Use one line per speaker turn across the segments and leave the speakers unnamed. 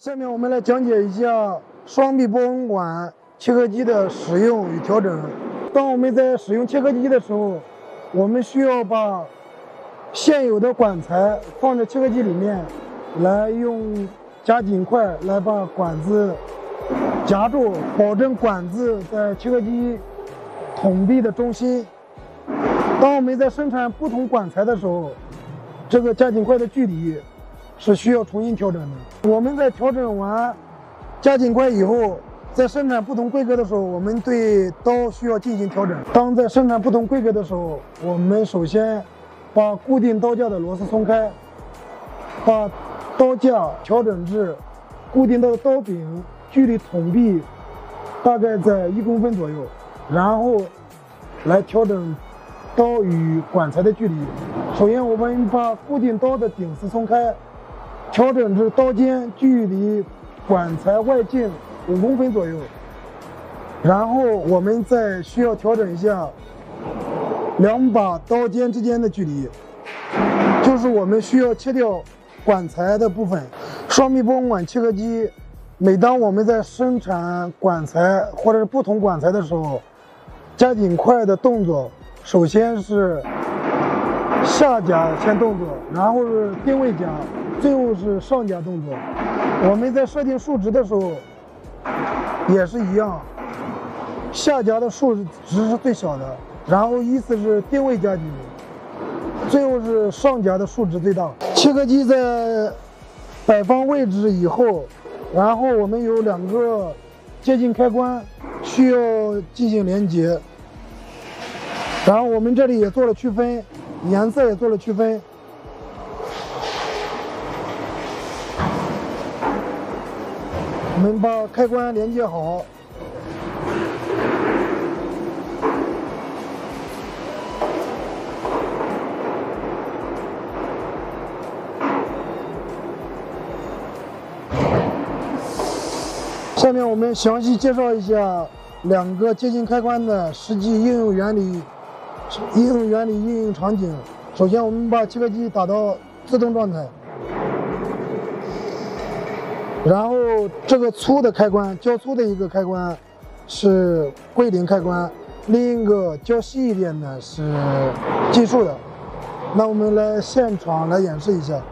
下面我们来讲解一下双臂波纹管切割机的使用与调整。当我们在使用切割机的时候，我们需要把现有的管材放在切割机里面，来用夹紧块来把管子夹住，保证管子在切割机筒壁的中心。当我们在生产不同管材的时候，这个夹紧块的距离是需要重新调整的。我们在调整完夹紧块以后，在生产不同规格的时候，我们对刀需要进行调整。当在生产不同规格的时候，我们首先把固定刀架的螺丝松开，把刀架调整至固定刀的刀柄距离筒壁大概在1公分左右，然后来调整刀与管材的距离。首先我们把固定刀的顶丝松开，调整至刀尖距离管材外径5公分左右，然后我们再需要调整一下两把刀尖之间的距离，就是我们需要切掉管材的部分。双臂波纹管切割机，每当我们在生产管材或者是不同管材的时候，夹紧块的动作首先是下夹先动作，然后是定位夹，最后是上夹动作。我们在设定数值的时候也是一样，下夹的数值是最小的，然后依次是定位夹紧，最后是上夹的数值最大。切割机在摆放位置以后，然后我们有2个接近开关需要进行连接，然后我们这里也做了区分，颜色也做了区分。我们把开关连接好，下面我们详细介绍一下2个接近开关的实际应用原理、应用场景。首先，我们把切割机打到自动状态，然后这个粗的开关，较粗的一个开关是归零开关，另一个较细一点的是计数的。那我们来现场来演示一下。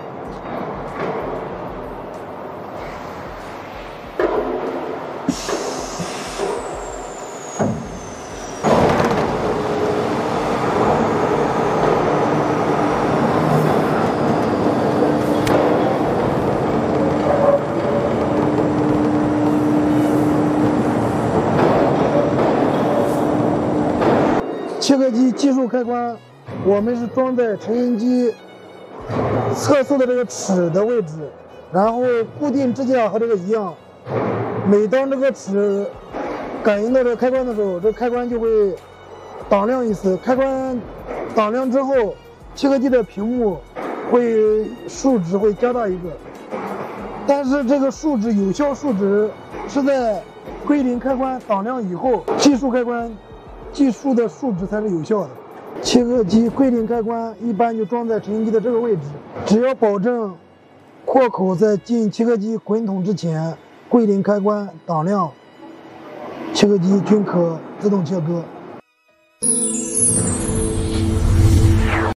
切割机计数开关，我们是装在成型机测速的这个齿的位置，然后固定支架和这个一样。每当这个齿感应到这个开关的时候，这个开关就会档亮一次。开关档亮之后，切割机的屏幕数值会加大1个，但是这个有效数值是在归零开关档亮以后，计数开关计数的数值才是有效的。切割机归零开关一般就装在成型机的这个位置，只要保证扩口在进切割机滚筒之前归零开关档亮，切割机均可自动切割。